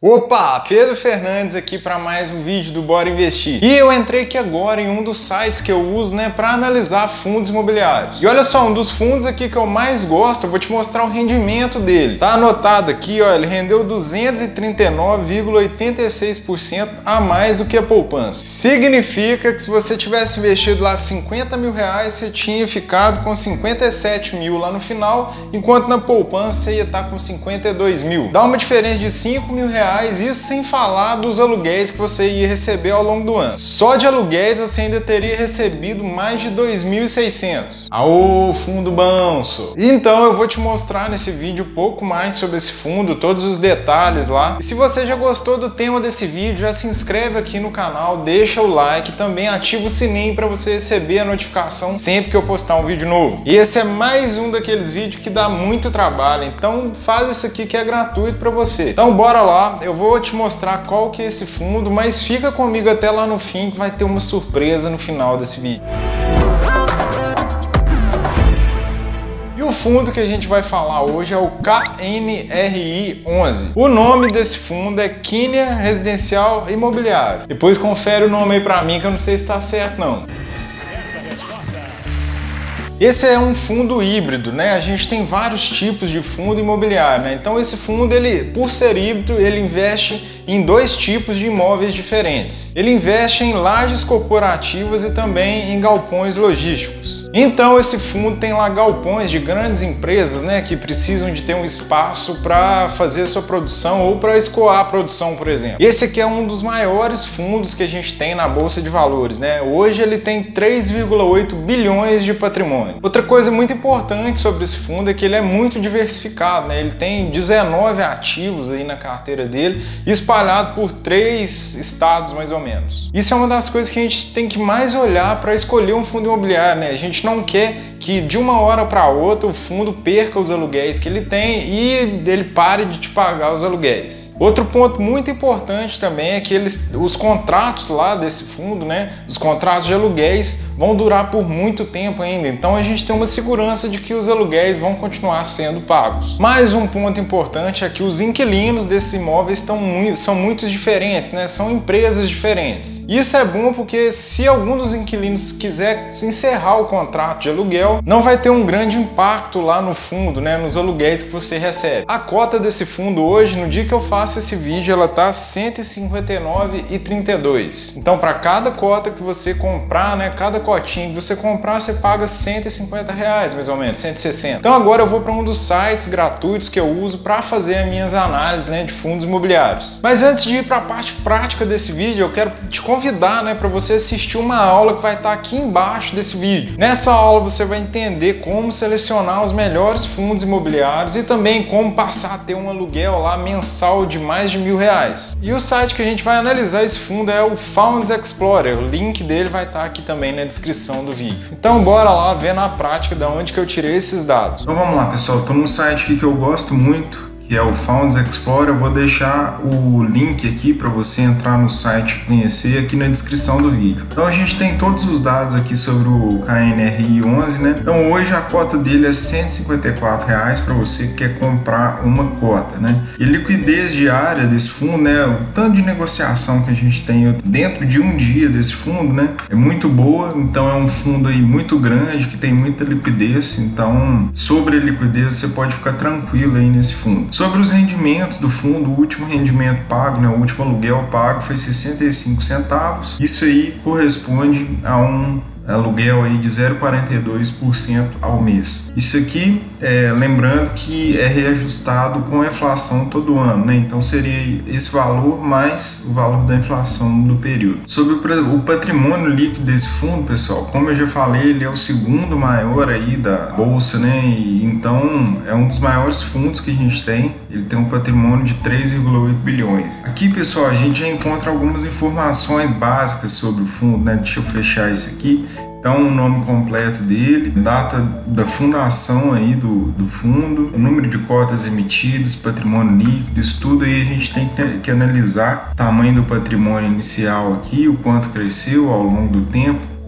Opa, Pedro Fernandes aqui para mais um vídeo do Bora Investir. E eu entrei aqui agora em um dos sites que eu uso, para analisar fundos imobiliários. E olha só, um dos fundos aqui que eu mais gosto, eu vou te mostrar o rendimento dele. Tá anotado aqui, ó, ele rendeu 239,86% a mais do que a poupança. Significa que se você tivesse investido lá 50 mil reais, você tinha ficado com 57 mil lá no final, enquanto na poupança você ia estar com 52 mil. Dá uma diferença de 5 mil reais. Isso sem falar dos aluguéis que você ia receber ao longo do ano. Só de aluguéis você ainda teria recebido mais de 2.600. Aô, fundo banço! Então eu vou te mostrar nesse vídeo um pouco mais sobre esse fundo, todos os detalhes lá. E se você já gostou do tema desse vídeo, já se inscreve aqui no canal, deixa o like, também ativa o sininho para você receber a notificação sempre que eu postar um vídeo novo. E esse é mais um daqueles vídeos que dá muito trabalho, então faz isso aqui que é gratuito para você. Então bora lá. Eu vou te mostrar qual que é esse fundo, mas fica comigo até lá no fim que vai ter uma surpresa no final desse vídeo. E o fundo que a gente vai falar hoje é o KNRI11. O nome desse fundo é Kinea Residencial Imobiliário. Depois confere o nome aí pra mim que eu não sei se tá certo não. Esse é um fundo híbrido, A gente tem vários tipos de fundo imobiliário, Então esse fundo, por ser híbrido, ele investe em dois tipos de imóveis diferentes. Ele investe em lajes corporativas e também em galpões logísticos. Então esse fundo tem lá galpões de grandes empresas, que precisam de ter um espaço para fazer sua produção ou para escoar a produção, por exemplo. Esse aqui é um dos maiores fundos que a gente tem na Bolsa de Valores, Hoje ele tem 3,8 bilhões de patrimônio. Outra coisa muito importante sobre esse fundo é que ele é muito diversificado, Ele tem 19 ativos aí na carteira dele, espalhado por 3 estados mais ou menos. Isso é uma das coisas que a gente tem que mais olhar para escolher um fundo imobiliário, A gente não quer que de uma hora para outra o fundo perca os aluguéis que ele tem e ele pare de te pagar os aluguéis. Outro ponto muito importante também é que os contratos lá desse fundo, Os contratos de aluguéis vão durar por muito tempo ainda, então a gente tem uma segurança de que os aluguéis vão continuar sendo pagos. Mais um ponto importante é que os inquilinos desses imóveis são muito diferentes, São empresas diferentes. Isso é bom porque se algum dos inquilinos quiser encerrar o contrato de aluguel, não vai ter um grande impacto lá no fundo, nos aluguéis que você recebe. A cota desse fundo hoje, no dia que eu faço esse vídeo, ela tá R$ 159,32. Então, para cada cota que você comprar, cada cotinha que você comprar, você paga R$ 150 reais, mais ou menos, 160. Então, agora eu vou para um dos sites gratuitos que eu uso para fazer as minhas análises, de fundos imobiliários. Mas antes de ir para a parte prática desse vídeo, eu quero te convidar, para você assistir uma aula que vai estar aqui embaixo desse vídeo. Nessa aula você vai entender como selecionar os melhores fundos imobiliários e também como passar a ter um aluguel lá mensal de mais de R$1.000. E o site que a gente vai analisar esse fundo é o Funds Explorer. O link dele vai estar aqui também na descrição do vídeo. Então bora lá ver na prática de onde que eu tirei esses dados. Então vamos lá, pessoal. Estou num site aqui que eu gosto muito, que é o Funds Explorer. Eu vou deixar o link aqui para você entrar no site e conhecer aqui na descrição do vídeo. Então a gente tem todos os dados aqui sobre o KNRI11, Então hoje a cota dele é R$ 154 reais para você que quer comprar uma cota, E a liquidez diária desse fundo, o tanto de negociação que a gente tem dentro de um dia desse fundo, é muito boa. Então é um fundo aí muito grande que tem muita liquidez. Então sobre a liquidez você pode ficar tranquilo aí nesse fundo. Sobre os rendimentos do fundo, o último rendimento pago, o último aluguel pago foi 65 centavos. Isso aí corresponde a um aluguel aí de 0,42% ao mês. Isso aqui, lembrando que é reajustado com a inflação todo ano, Então seria esse valor mais o valor da inflação do período. Sobre o patrimônio líquido desse fundo, pessoal, como eu já falei, ele é o segundo maior aí da bolsa, E então é um dos maiores fundos que a gente tem. Ele tem um patrimônio de 3,8 bilhões. Aqui, pessoal, a gente já encontra algumas informações básicas sobre o fundo, Deixa eu fechar isso aqui. Então, o nome completo dele, data da fundação aí do fundo, o número de cotas emitidas, patrimônio líquido, isso tudo aí a gente tem que analisar. O tamanho do patrimônio inicial aqui, o quanto cresceu ao longo do tempo,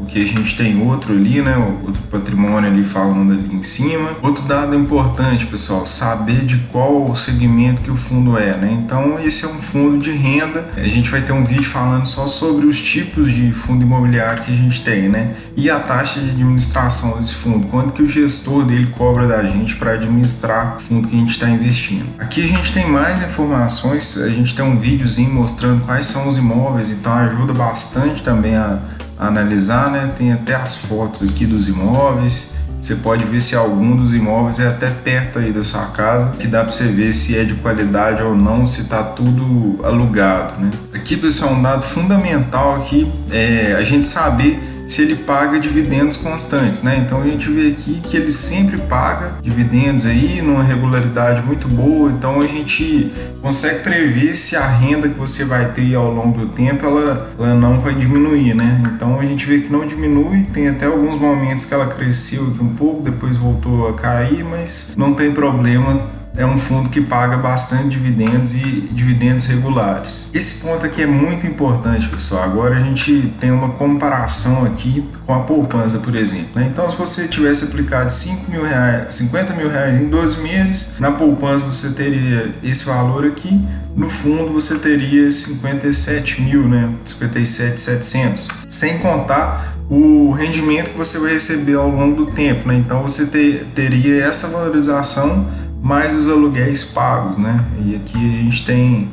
porque a gente tem outro ali, né, outro patrimônio ali falando ali em cima. Outro dado importante, pessoal, saber de qual segmento que o fundo é, né? Então esse é um fundo de renda. A gente vai ter um vídeo falando só sobre os tipos de fundo imobiliário que a gente tem, né? E a taxa de administração desse fundo, quanto que o gestor dele cobra da gente para administrar o fundo que a gente está investindo. Aqui a gente tem mais informações, a gente tem um videozinho mostrando quais são os imóveis, então ajuda bastante também a analisar, né? Tem até as fotos aqui dos imóveis. Você pode ver se algum dos imóveis é até perto aí da sua casa, que dá para você ver se é de qualidade ou não, se está tudo alugado, né? Aqui, pessoal, um dado fundamental aqui é a gente saber se ele paga dividendos constantes, né? Então a gente vê aqui que ele sempre paga dividendos aí numa regularidade muito boa, então a gente consegue prever se a renda que você vai ter ao longo do tempo ela não vai diminuir, né? Então a gente vê que não diminui, tem até alguns momentos que ela cresceu aqui um pouco, depois voltou a cair, mas não tem problema. É um fundo que paga bastante dividendos e dividendos regulares. Esse ponto aqui é muito importante, pessoal. Agora a gente tem uma comparação aqui com a poupança, por exemplo, né? Então, se você tivesse aplicado 50 mil reais em 12 meses, na poupança você teria esse valor aqui, no fundo você teria 57 mil, né? 57.700, sem contar o rendimento que você vai receber ao longo do tempo, né? Então você teria essa valorização mais os aluguéis pagos, né? E aqui a gente tem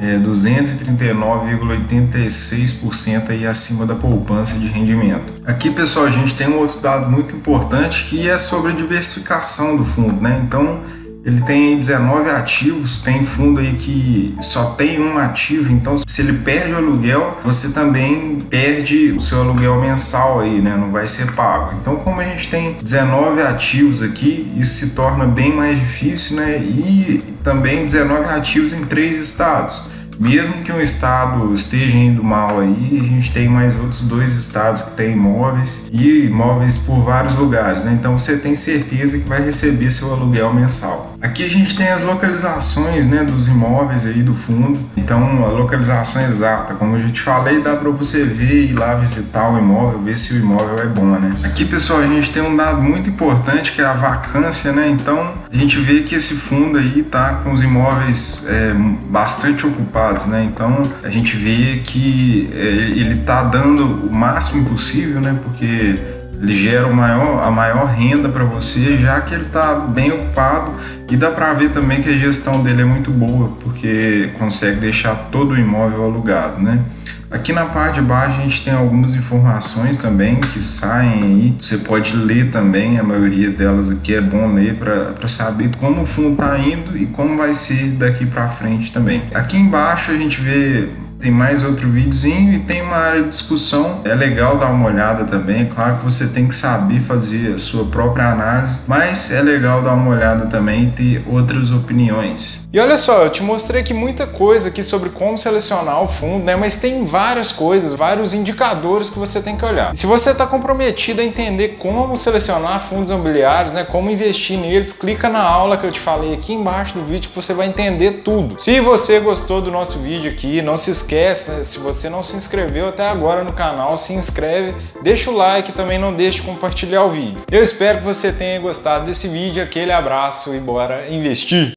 239,86% aí acima da poupança de rendimento. Aqui, pessoal, a gente tem um outro dado muito importante que é sobre a diversificação do fundo, né? Então ele tem 19 ativos, tem fundo aí que só tem um ativo, então se ele perde o aluguel, você também perde o seu aluguel mensal aí, né? Não vai ser pago. Então, como a gente tem 19 ativos aqui, isso se torna bem mais difícil, né? E também 19 ativos em 3 estados. Mesmo que um estado esteja indo mal aí, a gente tem mais outros 2 estados que têm imóveis e imóveis por vários lugares, né? Então você tem certeza que vai receber seu aluguel mensal. Aqui a gente tem as localizações, né, dos imóveis aí do fundo. Então a localização exata, como eu já te falei, dá para você ver e ir lá visitar o imóvel, ver se o imóvel é bom, né? Aqui, pessoal, a gente tem um dado muito importante que é a vacância, né? Então a gente vê que esse fundo aí tá com os imóveis bastante ocupados, né? Então a gente vê que ele tá dando o máximo possível, né? Porque ele gera a maior renda para você, já que ele está bem ocupado, e dá para ver também que a gestão dele é muito boa, porque consegue deixar todo o imóvel alugado, né? Aqui na parte de baixo a gente tem algumas informações também que saem aí, você pode ler também, a maioria delas aqui é bom ler para saber como o fundo está indo e como vai ser daqui para frente também. Aqui embaixo a gente vê, tem mais outro videozinho e tem uma área de discussão, é legal dar uma olhada também, é claro que você tem que saber fazer a sua própria análise, mas é legal dar uma olhada também e ter outras opiniões. E olha só, eu te mostrei aqui muita coisa aqui sobre como selecionar o fundo, né? Mas tem várias coisas, vários indicadores que você tem que olhar. E se você está comprometido a entender como selecionar fundos imobiliários, né? Como investir neles, clica na aula que eu te falei aqui embaixo do vídeo que você vai entender tudo. Se você gostou do nosso vídeo aqui, não se esquece, né? Se você não se inscreveu até agora no canal, se inscreve, deixa o like e também não deixe de compartilhar o vídeo. Eu espero que você tenha gostado desse vídeo, aquele abraço e bora investir!